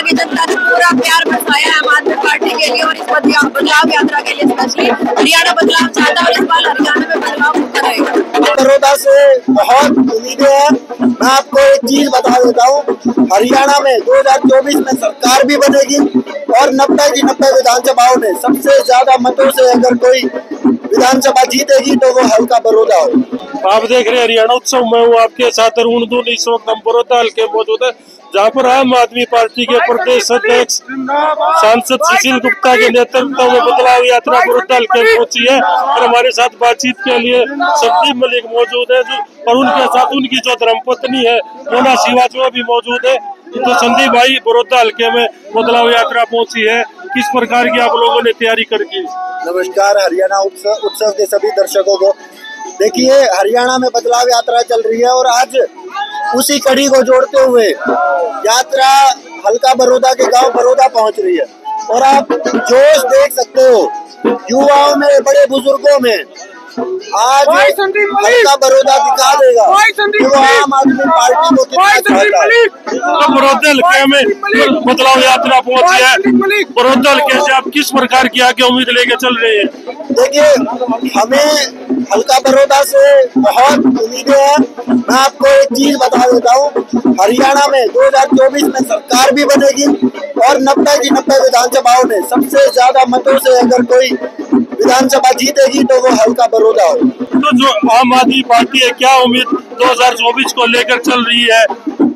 की जनता ने पूरा प्यार बरसाया है आम आदमी पार्टी के लिए और इस बदलाव यात्रा के लिए स्पेशली हरियाणा बदलाव चाहता है और इस बार हरियाणा में बदलाव होता रहेगा। बड़ौदा से बहुत उम्मीदें हैं। मैं आपको एक चीज बता देता हूँ, हरियाणा में 2024 में सरकार भी बनेगी और 90 की 90 विधानसभाओं में सबसे ज्यादा मतों से अगर कोई विधानसभा जीतेगी तो वो हल्का बड़ौदा हो। आप देख रहे हैं हरियाणा उत्सव। मैं हूँ आपके साथ अरुण दून। इस वक्त हम बड़ौदा हल्के मौजूद है, जहाँ पर आम आदमी पार्टी के प्रदेश अध्यक्ष सांसद सुशील गुप्ता के नेतृत्व में बदलाव यात्रा बड़ौदा हल्के पहुंची है और हमारे साथ बातचीत के लिए संदीप मलिक मौजूद है और उनके साथ उनकी जो धर्मपत्नी है मोना श्रीवास्तव भी मौजूद है। तो संदीप भाई, बड़ौदा हल्के में बदलाव यात्रा पहुंची है, किस प्रकार की आप लोगों ने तैयारी करके? नमस्कार हरियाणा उत्सव के सभी दर्शकों को। देखिए, हरियाणा में बदलाव यात्रा चल रही है और आज उसी कड़ी को जोड़ते हुए यात्रा हल्का बड़ौदा के गांव बड़ौदा पहुंच रही है और आप जोश देख सकते हो युवाओं में, बड़े बुजुर्गों में। आज हल्का बड़ौदा दिखा देगा कि वो आम आदमी पार्टी को कितना चाहता है। तो बड़ौदा हल्के में बदलाव यात्रा पहुंची है, बड़ौदा हल्के से आप किस प्रकार की आगे उम्मीद लेके चल रहे हैं? देखिए, हमें हल्का बड़ौदा से बहुत उम्मीदें हैं। मैं आपको एक चीज बता देता हूँ, हरियाणा में 2024 में सरकार भी बनेगी और 90 की 90 विधानसभाओं में सबसे ज्यादा मतों से अगर कोई विधानसभा जीतेगी तो वो हल्का बड़ौदा हो। तो जो आम आदमी पार्टी है, क्या उम्मीद 2024 को लेकर चल रही है?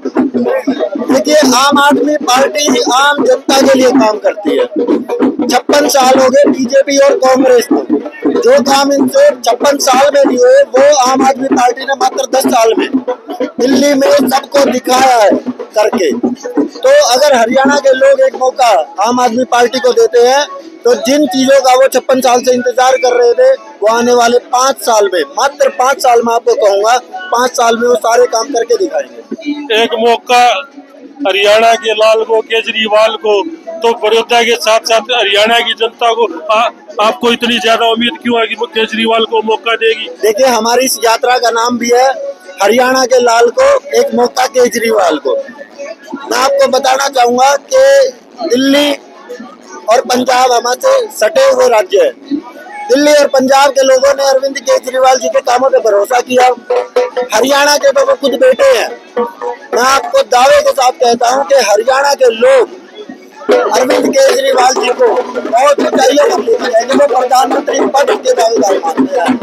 देखिए, आम आदमी पार्टी आम जनता के लिए काम करती है। 56 साल हो गए बीजेपी और कांग्रेस को, जो काम इनसे 56 साल में नहीं हुए वो आम आदमी पार्टी ने मात्र 10 साल में दिल्ली में सबको दिखाया है करके। तो अगर हरियाणा के लोग एक मौका आम आदमी पार्टी को देते हैं तो जिन चीजों का वो 56 साल से इंतजार कर रहे थे वो आने वाले 5 साल में, मात्र 5 साल में आपको कहूंगा, 5 साल में वो सारे काम करके दिखाएंगे। एक मौका हरियाणा के लाल को, केजरीवाल को, तो बड़ौदा के साथ साथ हरियाणा की जनता को आपको इतनी ज्यादा उम्मीद क्यों है कि वो केजरीवाल को मौका देगी? देखिए, हमारी इस यात्रा का नाम भी है हरियाणा के लाल को एक मौका केजरीवाल को। मैं आपको बताना चाहूंगा कि दिल्ली और पंजाब हमारे सटे हुए राज्य है। दिल्ली और पंजाब के लोगों ने अरविंद केजरीवाल जी के कामों पे भरोसा किया। हरियाणा के तो वो खुद बेटे हैं। मैं आपको दावे के साथ कहता हूं कि हरियाणा के लोग अरविंद केजरीवाल जी को बहुत ऊंचाइयों पर लेकर जाएंगे। वो प्रधानमंत्री पद के दावेदार मानते हैं।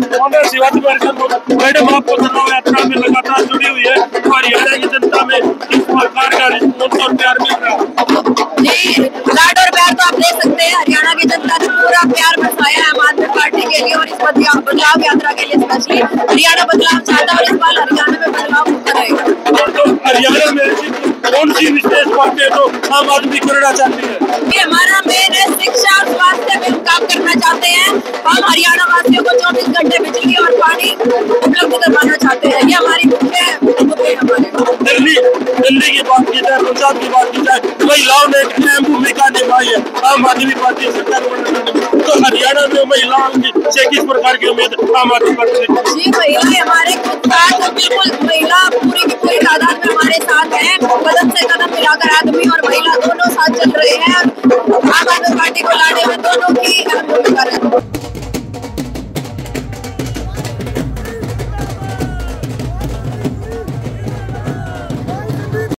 मैडम, आपको चुनाव यात्रा में लगातार जुड़ी हुई है, तो हरियाणा की जनता में किस प्रकार का रिस्पॉन्स और प्यार मिल रहा है? जी, लाड और प्यार तो आप देख सकते हैं। हरियाणा की जनता ने पूरा प्यार बरसाया है आम आदमी पार्टी के लिए और इस बदलाव यात्रा के लिए स्पेशली हरियाणा बदलाव चाहता है और इस बार हरियाणा में बदलाव होता रहेगा। तो हरियाणा में कौन सी विशेष बातें तो आम आदमी करना चाहती है? ये हमारा मेन है, शिक्षा और स्वास्थ्य में हम काम करना चाहते हैं। हम हरियाणा वासियों को 24 घंटे बिजली और पानी उपलब्ध करवाना चाहते हैं। ये हमारी मुख्य मुद्दे हैं हमारे। दिल्ली की बात की जाए, पंजाब की बात की जाए, महिलाओं ने एक अहम भूमिका निभाई है आम आदमी पार्टी सरकार बनाने। तो हरियाणा में महिलाओं से किस प्रकार की उम्मीद आम आदमी पार्टी? जी, महिलाएं हमारे साथ, बिल्कुल महिला पूरी की पूरी तादाद में हमारे साथ है। कदम से कदम मिलाकर आदमी और महिला दोनों साथ चल रहे हैं। आम आदमी पार्टी को लाने में दोनों की अहम भूमिका है।